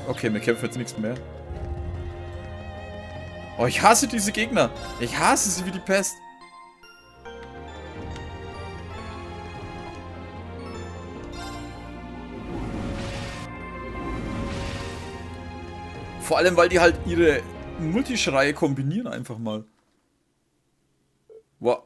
Okay, wir kämpfen jetzt nichts mehr. Oh, ich hasse diese Gegner. Ich hasse sie wie die Pest. Vor allem, weil die halt ihre Multischreie kombinieren einfach mal. Wow.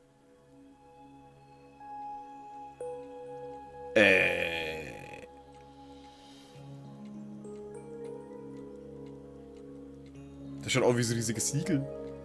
Das schaut auch wie so riesige Siegel.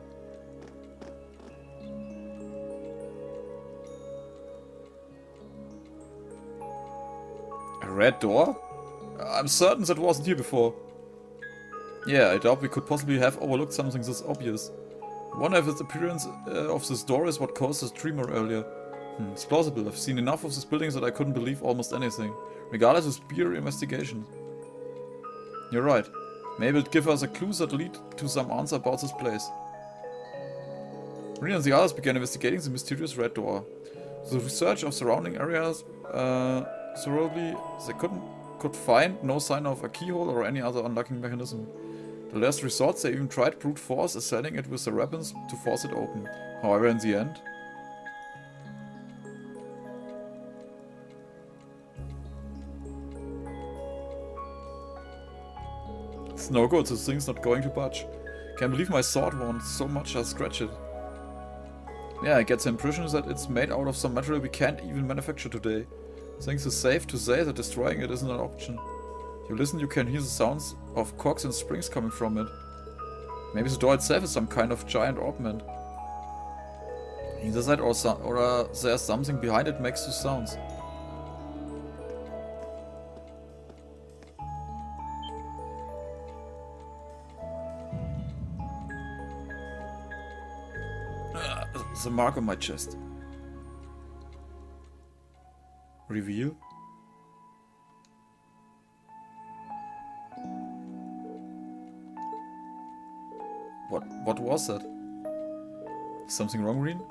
A red door? I'm certain that wasn't here before. Yeah, I doubt we could possibly have overlooked something this obvious. I wonder if the appearance of this door is what caused this tremor earlier. It's plausible. I've seen enough of this building that I couldn't believe almost anything. Regardless of spear investigation. You're right. Maybe it'd give us a clue that lead to some answer about this place. Rena and the others began investigating the mysterious red door. The research of surrounding areas thoroughly, they could find no sign of a keyhole or any other unlocking mechanism. The last resort, they even tried brute force, assailing it with their weapons to force it open. However, in the end... It's no good, this thing's not going to budge. Can't believe my sword won't so much as scratch it. Yeah, I get the impression that it's made out of some material we can't even manufacture today. I think it's safe to say that destroying it isn't an option. If you listen, you can hear the sounds of cogs and springs coming from it. Maybe the door itself is some kind of giant augment. Either that or there's something behind it makes these sounds. The mark on my chest. Reveal? What was that? Something wrong, Reen?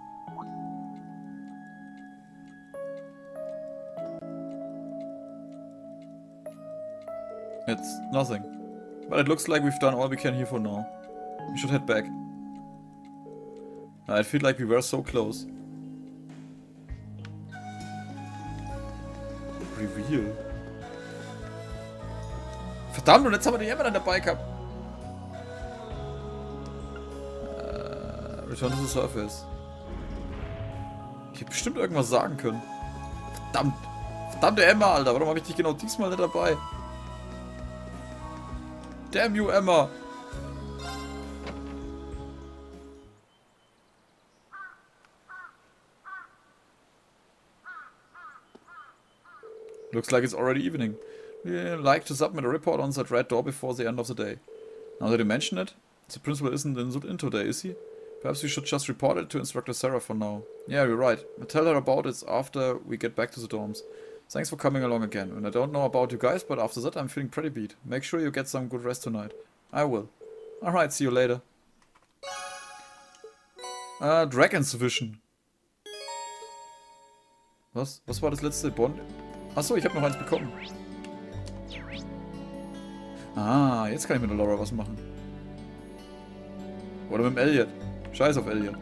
It's nothing. But it looks like we've done all we can here for now. We should head back. I feel like we were so close. Reveal. Verdammt, und jetzt haben wir die Emma dann dabei gehabt. Return to the surface. Ich hätte bestimmt irgendwas sagen können. Verdammt. Verdammte Emma, Alter. Warum habe ich dich genau diesmal nicht dabei? Damn you, Emma. Looks like it's already evening. We'd like to submit a report on that red door before the end of the day. Now that you mention it, the principal isn't in today, is he? Perhaps we should just report it to Instructor Sarah for now. Yeah, you're right. I'll tell her about it after we get back to the dorms. Thanks for coming along again. And I don't know about you guys, but after that I'm feeling pretty beat. Make sure you get some good rest tonight. I will. Alright, see you later. Dragon's Vision. Was? Was war das letzte? Bond? Achso, ich habe noch eins bekommen. Ah, jetzt kann ich mit der Laura was machen. Oder mit dem Elliot. Scheiß auf Elliot.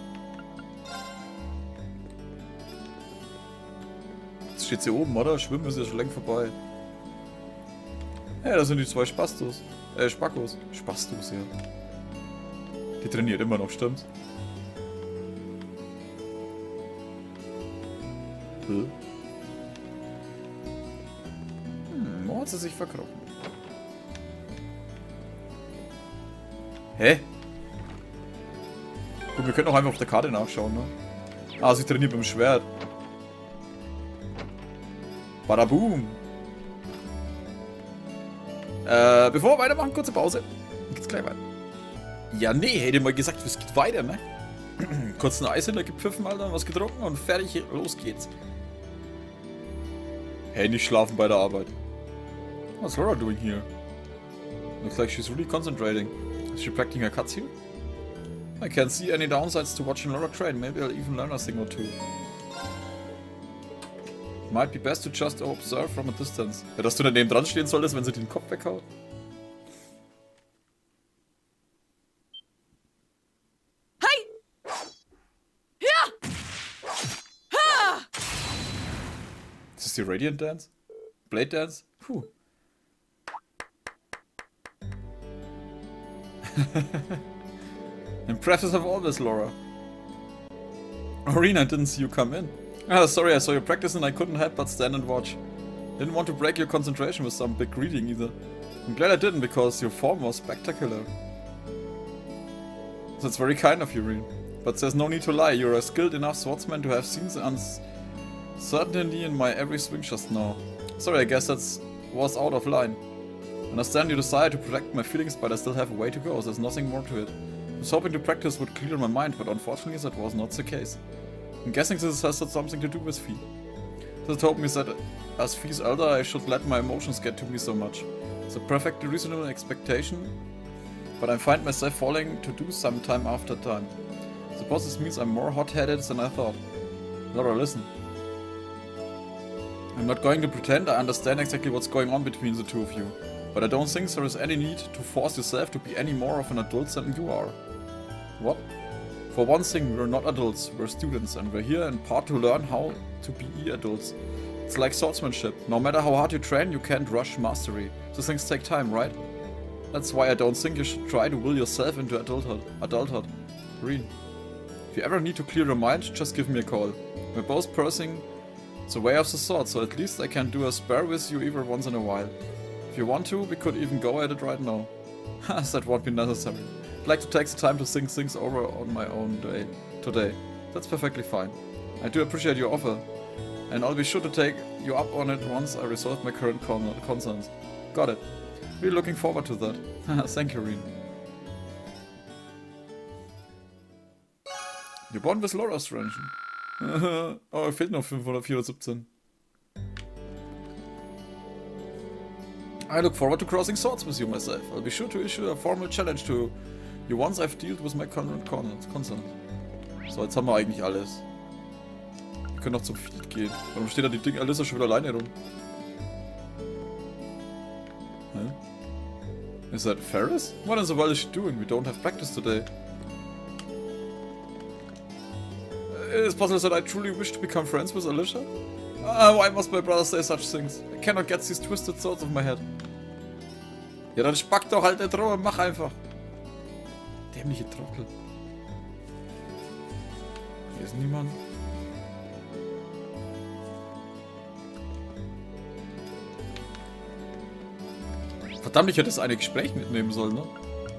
Jetzt steht's hier oben, oder? Schwimmen ist ja schon längst vorbei. Ja, das sind die zwei Spastos. Spackos. Spastos, ja. Die trainiert immer noch, stimmt's? Wo hat sie sich verkrochen? Hä? Gut, wir können auch einfach auf der Karte nachschauen, ne? Ah, sie trainiert mit dem Schwert. Badaboom. Bevor wir weitermachen, kurze Pause. Dann geht's gleich weiter. Ja, nee, hätte mal gesagt, es geht weiter, ne? Kurz ein Eishändler gepfiffen, Alter, was getrunken und fertig, los geht's. Hey, nicht schlafen bei der Arbeit. What's Laura doing here? Looks like she's really concentrating. Is she practicing her cuts here? I can't see any downsides to watching Laura train. Maybe I'll even learn a thing or two. Might be best to just observe from a distance. Ja, dass du daneben dran stehen solltest, wenn sie den Kopf weghaut. Hey! Ja! Ha! Ist das die Radiant Dance? Blade Dance? Puh. Impressive of all this, Laura. Aurene, I didn't see you come in. Ah, sorry, I saw you practice and I couldn't help but stand and watch. Didn't want to break your concentration with some big greeting either. I'm glad I didn't, because your form was spectacular. That's very kind of you, Aurene. But there's no need to lie, you're a skilled enough swordsman to have seen the uncertainty in my every swing just now. Sorry, I guess that was out of line. I understand your desire to protect my feelings, but I still have a way to go, there's nothing more to it. I was hoping to practice would clear my mind, but unfortunately that was not the case. I'm guessing this has something to do with Fie. This told me that as Fie's elder, I should let my emotions get to me so much. It's a perfectly reasonable expectation, but I find myself falling to do some time after time. I suppose this means I'm more hot-headed than I thought. Laura, listen. I'm not going to pretend I understand exactly what's going on between the two of you, but I don't think there is any need to force yourself to be any more of an adult than you are. What? For one thing, we're not adults, we're students, and we're here in part to learn how to be adults. It's like swordsmanship. No matter how hard you train, you can't rush mastery. These things take time, right? That's why I don't think you should try to will yourself into adulthood. Aurene, if you ever need to clear your mind, just give me a call. We're both pursuing the way of the sword, so at least I can do a spare with you every once in a while. If you want to, we could even go at it right now. That won't be necessary. I'd like to take the time to think things over on my own today. That's perfectly fine. I do appreciate your offer, and I'll be sure to take you up on it once I resolve my current concerns. Got it. Really looking forward to that. Thank you, Aurene. You're born with Laura's Strange. Oh, fehlt noch 417. I look forward to crossing swords with you myself. I'll be sure to issue a formal challenge to you once I've dealt with my current concerns. So, jetzt haben wir eigentlich alles. Wir können noch zum Feed gehen. Warum steht da die Ding Alyssa schon wieder alleine rum? Hä? Is that Ferris? What in the world is she doing? We don't have practice today. It is possible that I truly wish to become friends with Alicia? Why must my brother say such things? I cannot get these twisted thoughts of my head. Ja, dann spack doch halt nicht rum, mach einfach. Dämliche Trottel. Hier ist niemand. Verdammt, ich hätte das eine Gespräch mitnehmen sollen, ne?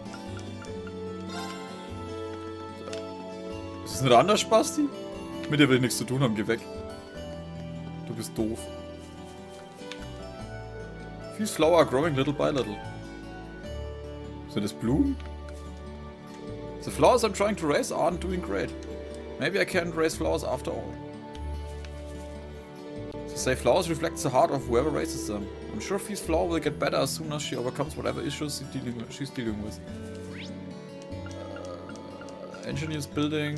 Ist das nicht anders, Spasti? Mit dir will ich nichts zu tun haben, geh weg. Du bist doof. These flowers are growing little by little. Sind das Blumen? The flowers I'm trying to raise aren't doing great. Maybe I can't raise flowers after all. They say flowers reflect the heart of whoever raises them. I'm sure Fee's flower will get better as soon as she overcomes whatever issues she's dealing with. Engineers building.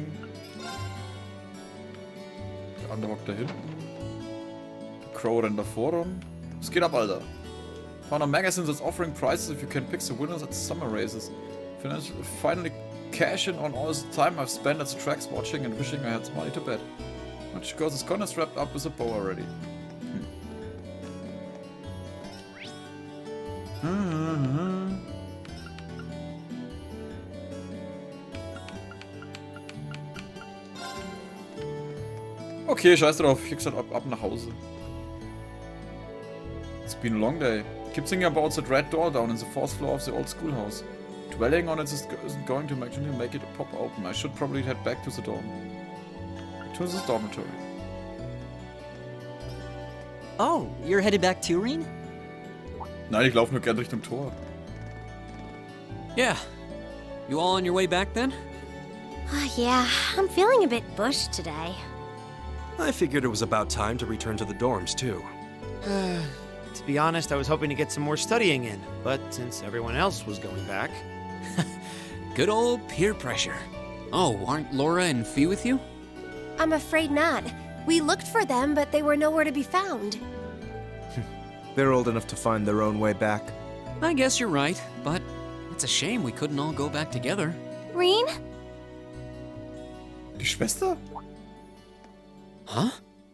Der andere hockt da hinten. Der Crow rennt davor rum. Was geht ab, Alter? Found a magazine that's offering prizes if you can pick the winners at the summer races. Finally cash in on all the time I've spent at the tracks watching and wishing I had some money to bet. Much because this con is wrapped up with a bow already. Okay, scheiß drauf. Ich hab gesagt, ab nach Hause. It's been a long day. Keep thinking about that red door down in the 4th floor of the old schoolhouse. Dwelling on it isn't going to actually make it pop open. I should probably head back to the dorm. To the dormitory. Oh, you're headed back to Aurene? Nein, ich laufe nur gern Richtung Tor. Yeah. You all on your way back then? Yeah, I'm feeling a bit bushed today. I figured it was about time to return to the dorms, too. To be honest, I was hoping to get some more studying in, but since everyone else was going back... Good old peer pressure. Oh, aren't Laura and Fie with you? I'm afraid not. We looked for them, but they were nowhere to be found. They're old enough to find their own way back. I guess you're right, but it's a shame we couldn't all go back together. Reen? Die Schwester? Huh?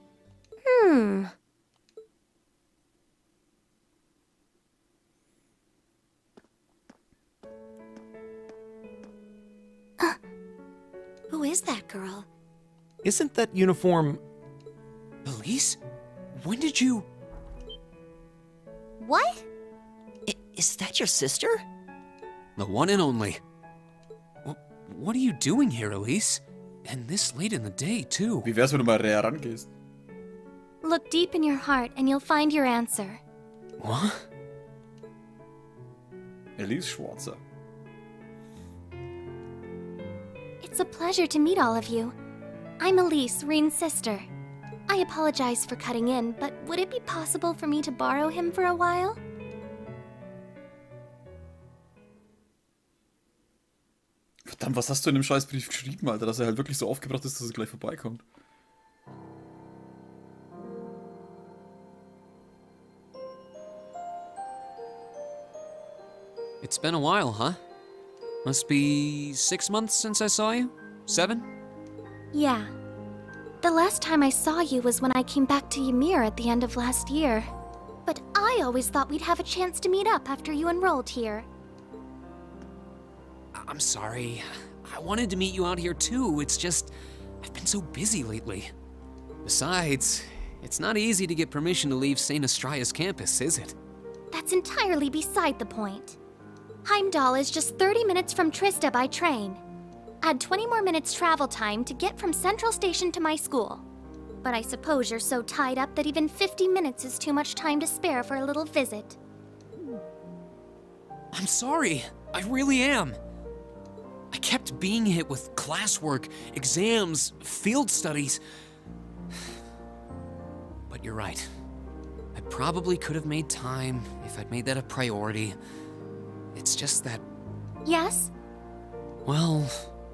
Who is that girl? Isn't that uniform... Elise? When did you... What? Is that your sister? The one and only. What are you doing here, Elise? And this late in the day, too. Wie wär's, wenn du mal näher rangehst? Look deep in your heart and you'll find your answer. What? Elise Schwarzer. It's a pleasure to meet all of you. I'm Elise, Reen's sister. I apologize for cutting in, but would it be possible for me to borrow him for a while? Verdammt, was hast du in dem Scheißbrief geschrieben, Alter, dass er halt wirklich so aufgebracht ist, dass er gleich vorbeikommt? It's been a while, huh? Must be 6 months since I saw you? 7? Yeah. The last time I saw you was when I came back to Ymir at the end of last year. But I always thought we'd have a chance to meet up after you enrolled here. I'm sorry. I wanted to meet you out here too. It's just, I've been so busy lately. Besides, it's not easy to get permission to leave St. Astraeus campus, is it? That's entirely beside the point. Heimdall is just 30 minutes from Trista by train. Add 20 more minutes travel time to get from Central Station to my school. But I suppose you're so tied up that even 50 minutes is too much time to spare for a little visit. I'm sorry. I really am. I kept being hit with classwork, exams, field studies. But you're right. I probably could have made time if I'd made that a priority. It's just that... Yes? Well...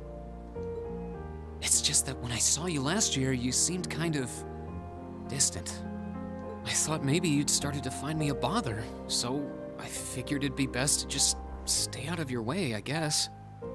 It's just that when I saw you last year, you seemed kind of... distant. I thought maybe you'd started to find me a bother, so I figured it'd be best to just stay out of your way, I guess.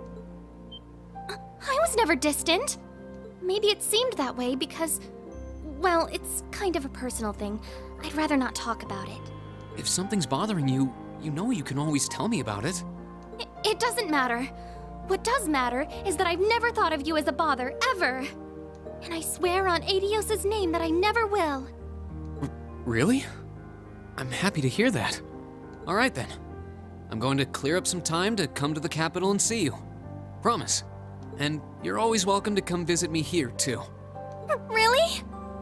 I was never distant. Maybe it seemed that way because... well, it's kind of a personal thing. I'd rather not talk about it. If something's bothering you, you know you can always tell me about it. It doesn't matter. What does matter is that I've never thought of you as a bother, ever. And I swear on Adios's name that I never will. Really? I'm happy to hear that. All right then. I'm going to clear up some time to come to the capital and see you. Promise. And you're always welcome to come visit me here, too. Really?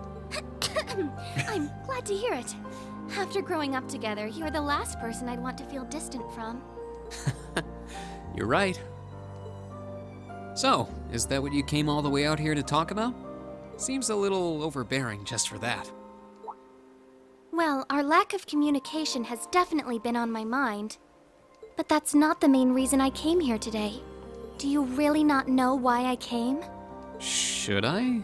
I'm glad to hear it. After growing up together, you're the last person I'd want to feel distant from. You're right. So, is that what you came all the way out here to talk about? Seems a little overbearing just for that. Well, our lack of communication has definitely been on my mind. But that's not the main reason I came here today. Do you really not know why I came? Should I?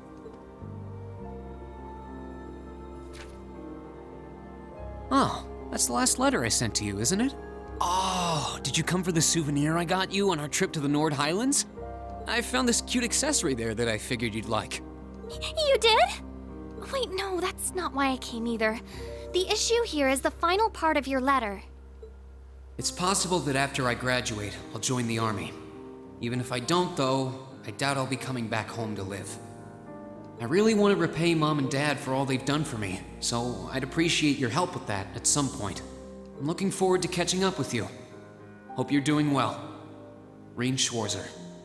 Oh, that's the last letter I sent to you, isn't it? Oh, did you come for the souvenir I got you on our trip to the Nord Highlands? I found this cute accessory there that I figured you'd like. You did? Wait, no, that's not why I came either. The issue here is the final part of your letter. It's possible that after I graduate, I'll join the army. Even if I don't, though, I doubt I'll be coming back home to live. I really want to repay Mom and Dad for all they've done for me, so I'd appreciate your help with that at some point. I'm looking forward to catching up with you. Hope you're doing well. Reen Schwarzer.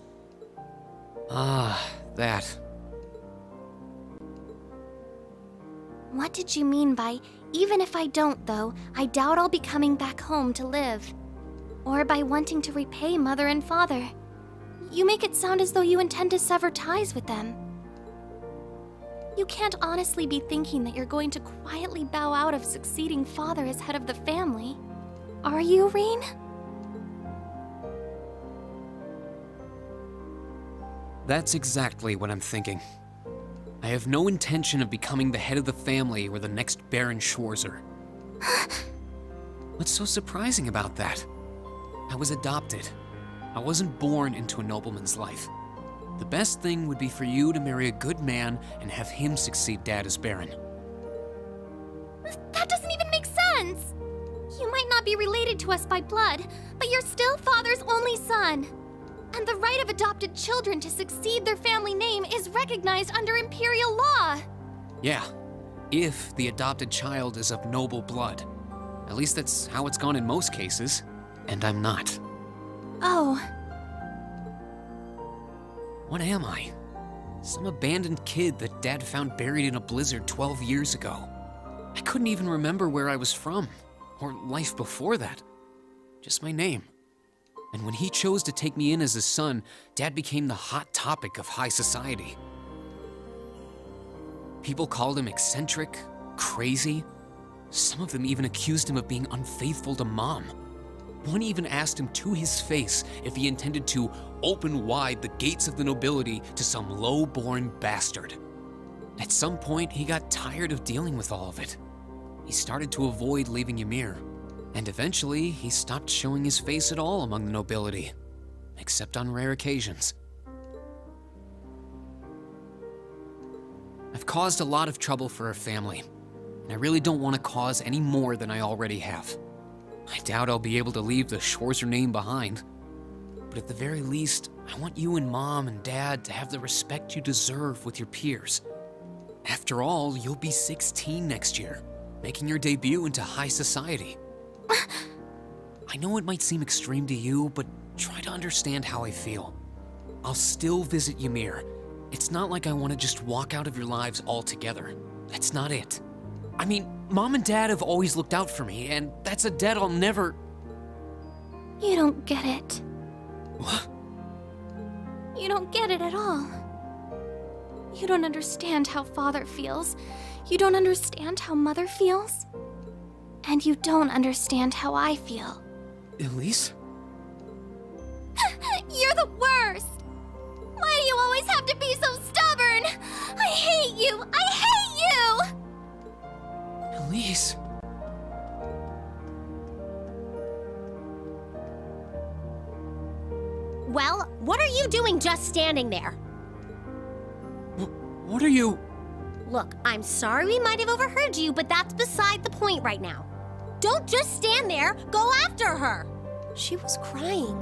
Ah, that. What did you mean by, even if I don't, though, I doubt I'll be coming back home to live? Or by wanting to repay Mother and Father? You make it sound as though you intend to sever ties with them. You can't honestly be thinking that you're going to quietly bow out of succeeding father as head of the family. Are you, Reen? That's exactly what I'm thinking. I have no intention of becoming the head of the family or the next Baron Schwarzer. What's so surprising about that? I was adopted. I wasn't born into a nobleman's life. The best thing would be for you to marry a good man and have him succeed Dad as Baron. That doesn't even make sense! You might not be related to us by blood, but you're still Father's only son. And the right of adopted children to succeed their family name is recognized under Imperial law. Yeah, if the adopted child is of noble blood. At least that's how it's gone in most cases. And I'm not. Oh. What am I? Some abandoned kid that Dad found buried in a blizzard 12 years ago. I couldn't even remember where I was from, or life before that. Just my name. And when he chose to take me in as his son, Dad became the hot topic of high society. People called him eccentric, crazy. Some of them even accused him of being unfaithful to Mom. One even asked him to his face if he intended to open wide the gates of the nobility to some low-born bastard. At some point, he got tired of dealing with all of it. He started to avoid leaving Ymir, and eventually he stopped showing his face at all among the nobility, except on rare occasions. I've caused a lot of trouble for our family, and I really don't want to cause any more than I already have. I doubt I'll be able to leave the Schwarzer name behind, but at the very least, I want you and Mom and Dad to have the respect you deserve with your peers. After all, you'll be 16 next year, making your debut into high society. I know it might seem extreme to you, but try to understand how I feel. I'll still visit Ymir. It's not like I want to just walk out of your lives altogether. That's not it. I mean, Mom and Dad have always looked out for me, and that's a debt I'll never... You don't get it. What? You don't get it at all. You don't understand how Father feels. You don't understand how Mother feels. And you don't understand how I feel. Elise? You're the worst! Why do you always have to be so stubborn? I hate you! I hate you! Elise? Well, what are you doing just standing there? What are you... Look, I'm sorry we might have overheard you, but that's beside the point right now. Don't just stand there, go after her! She was crying.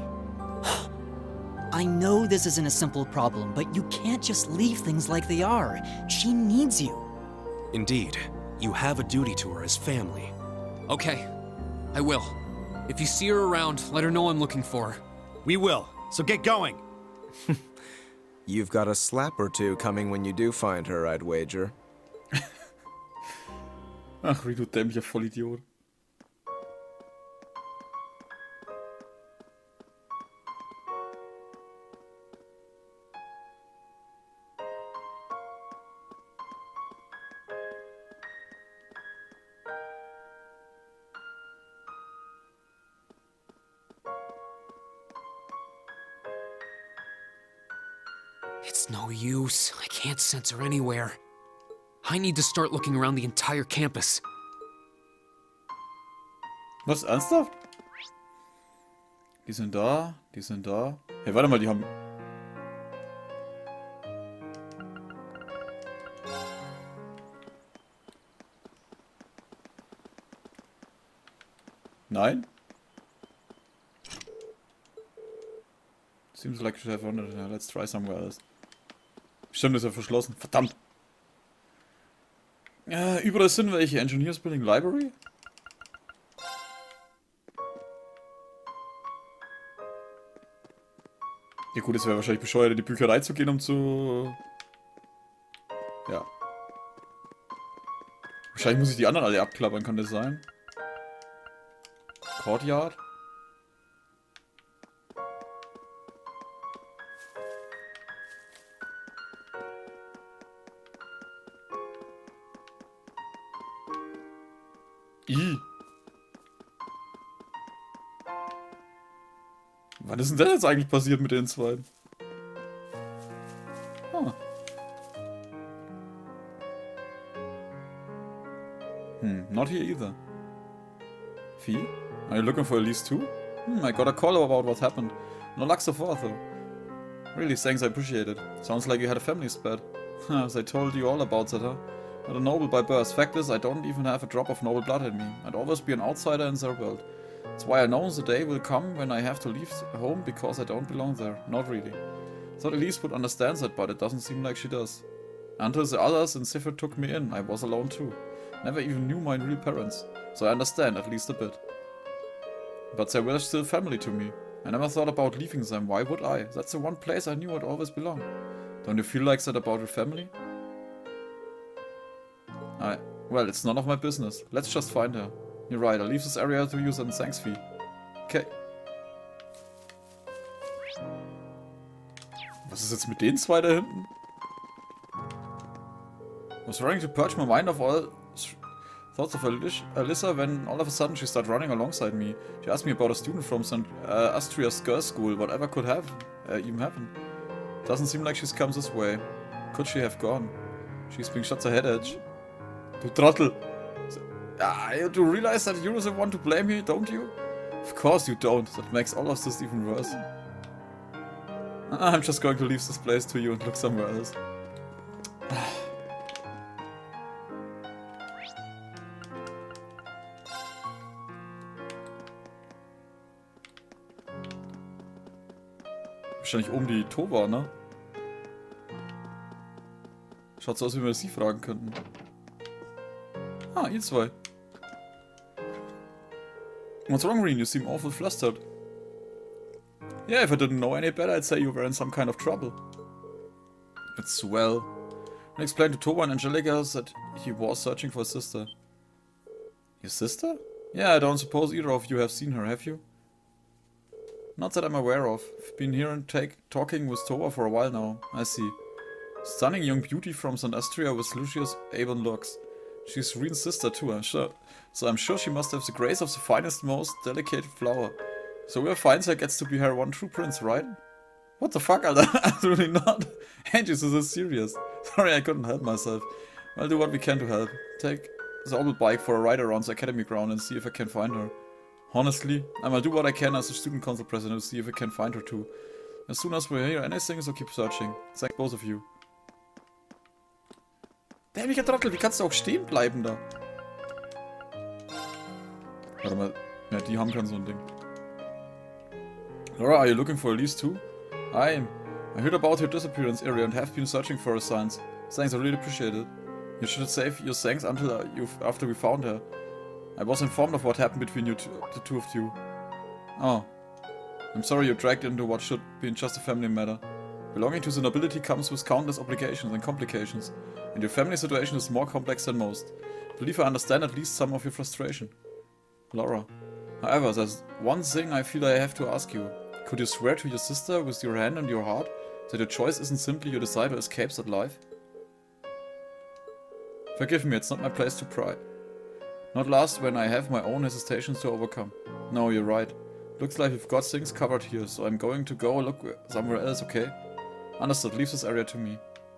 I know this isn't a simple problem, but you can't just leave things like they are. She needs you. Indeed, you have a duty to her as family. Okay, I will. If you see her around, let her know I'm looking for her. We will, so get going. You've got a slap or two coming when you do find her, I'd wager. Ach, wie du dämlicher Vollidiot. It's no use. I can't sense her anywhere. I need to start looking around the entire campus. Was, ernsthaft? Die sind da, die sind da. Hey, warte mal, die haben... Nein? Seems like I should have wondered. Let's try somewhere else. Stimmt, ist ja verschlossen. Verdammt. Überall sind welche. Engineers Building Library? Ja gut, es wäre wahrscheinlich bescheuert, in die Bücherei zu gehen, um zu... Ja. Wahrscheinlich muss ich die anderen alle abklappern, kann das sein? Courtyard? Was ist denn das jetzt eigentlich passiert mit den zwei? Ah. Not here either. Fee? Are you looking for Elise too? I got a call about what happened. No luck so far though. Really, thanks, I appreciate it. Sounds like you had a family spat. As I told you all about that, huh? Not a noble by birth. Fact is, I don't even have a drop of noble blood in me. I'd always be an outsider in their world. That's why I know the day will come when I have to leave home because I don't belong there. Not really. Thought Elise would understand that, but it doesn't seem like she does. Until the others in Sifir took me in, I was alone too. Never even knew my real parents, so I understand at least a bit. But they were still family to me. I never thought about leaving them, why would I? That's the one place I knew I'd always belong. Don't you feel like that about your family? Well, it's none of my business. Let's just find her. You're right, I'll leave this area to use and thanks, Fee. Okay. Was ist jetzt mit den zwei da hinten? I was trying to purge my mind of all thoughts of Alyssa when all of a sudden she started running alongside me. She asked me about a student from St. Astria's girls' school, whatever could have even happened. Doesn't seem like she's come this way. Could she have gone? She's being shot the head edge. Du Trottel! You do realize that you're the one to blame here, don't you? Of course you don't. That makes all of this even worse. I'm just going to leave this place to you and look somewhere else. Wahrscheinlich oben die Tova, ne? Schaut so aus, wie wir sie fragen könnten. Ah, ihr zwei. What's wrong, Reen? You seem awful flustered. Yeah, if I didn't know any better, I'd say you were in some kind of trouble. It's swell. I explained to Tova and Angelica that he was searching for his sister. Your sister? Yeah, I don't suppose either of you have seen her, have you? Not that I'm aware of. I've been here and talking with Tova for a while now. I see. Stunning young beauty from St. Astria with luscious Avon looks. She's Reen's sister too, I'm sure. So I'm sure she must have the grace of the finest, most delicate flower. So whoever finds her gets to be her one true prince, right? What the fuck, Alter? Absolutely not. Angie, this is serious. Sorry, I couldn't help myself. I'll do what we can to help. Take the orbit bike for a ride around the academy ground and see if I can find her. Honestly, I'll do what I can as the student council president to see if I can find her too. As soon as we hear anything, so keep searching. Thank both of you. Dämlicher Trottel, wie kannst du auch stehen bleiben da? Warte mal, ja, die haben kein so ein Ding. Laura, are you looking for Elise too? I heard about her disappearance area and have been searching for her signs. Thanks, I really appreciate it. You should save your thanks until after we found her. I was informed of what happened between you the two of you. Oh. I'm sorry you're dragged into what should be just a family matter. Belonging to the nobility comes with countless obligations and complications, and your family situation is more complex than most. I believe I understand at least some of your frustration. Laura. However, there's one thing I feel I have to ask you. Could you swear to your sister with your hand and your heart that your choice isn't simply your desire to escape that life? Forgive me, it's not my place to pry. Not last when I have my own hesitations to overcome. No, you're right. Looks like we've got things covered here, so I'm going to go look somewhere else, okay? Understood, leave this area to me.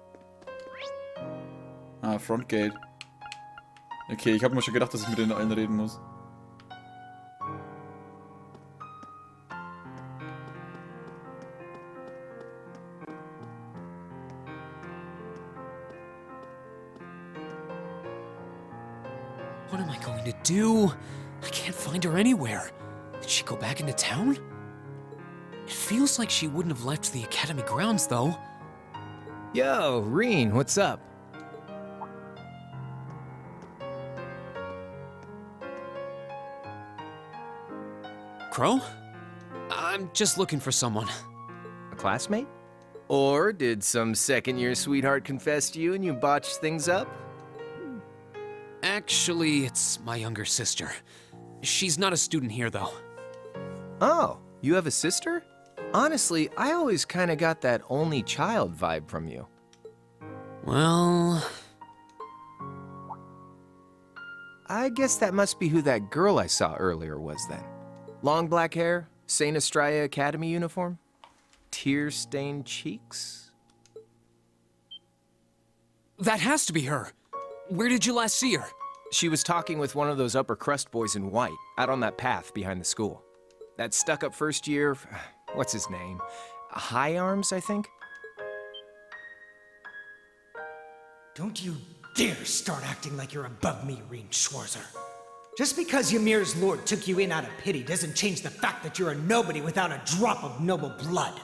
Ah, Front Gate. Okay, ich habe mir schon gedacht, dass ich mit denen allen reden muss. What am I going to do? I can't find her anywhere. Did she go back into town? It feels like she wouldn't have left the academy grounds, though. Yo, Reen, what's up? Crow? I'm just looking for someone. A classmate? Or did some second-year sweetheart confess to you and you botched things up? Actually, it's my younger sister. She's not a student here, though. Oh, you have a sister? Honestly, I always kind of got that only child vibe from you. Well... I guess that must be who that girl I saw earlier was then. Long black hair, St. Estrella Academy uniform, tear-stained cheeks. That has to be her. Where did you last see her? She was talking with one of those upper crust boys in white, out on that path behind the school. That stuck-up first year, what's his name? High Arms, I think? Don't you dare start acting like you're above me, Rean Schwarzer. Just because Ymir's lord took you in out of pity doesn't change the fact that you're a nobody without a drop of noble blood.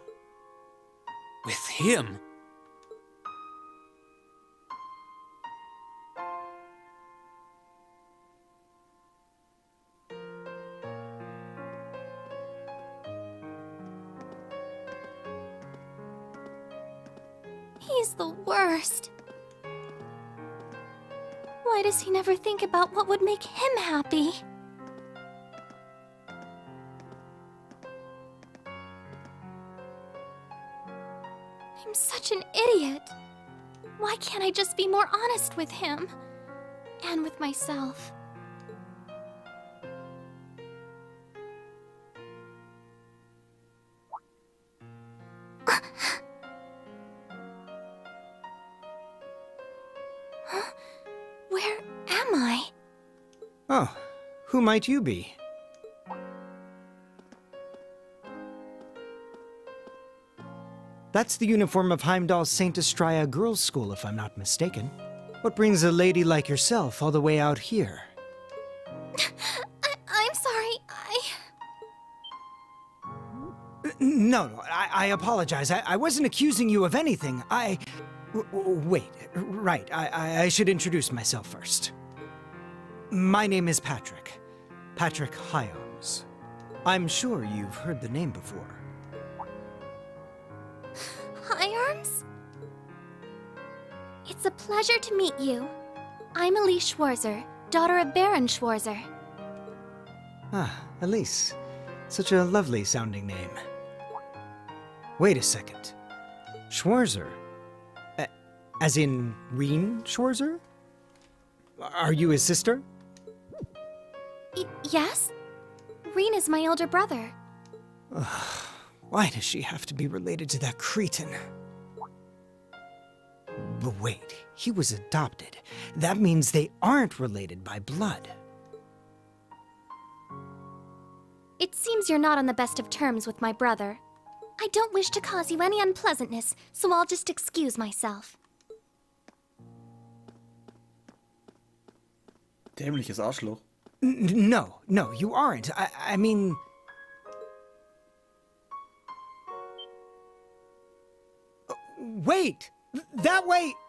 With him? He's the worst. Why does he never think about what would make him happy? I'm such an idiot. Why can't I just be more honest with him? And with myself? Where am I? Oh, who might you be? That's the uniform of Heimdall's St. Estrella Girls' School, if I'm not mistaken. What brings a lady like yourself all the way out here? I'm sorry, No, I apologize. I wasn't accusing you of anything. Wait, right, I should introduce myself first. My name is Patrick. Patrick High Arms. I'm sure you've heard the name before. High Arms? It's a pleasure to meet you. I'm Elise Schwarzer, daughter of Baron Schwarzer. Ah, Elise. Such a lovely sounding name. Wait a second. Schwarzer? As in Rean Schwarzer? Are you his sister? Yes? Rean is my older brother. Why does she have to be related to that cretin? But wait, he was adopted. That means they aren't related by blood. It seems you're not on the best of terms with my brother. I don't wish to cause you any unpleasantness, so I'll just excuse myself. Dämliches Arschloch. No, you aren't. I mean... Wait! That way...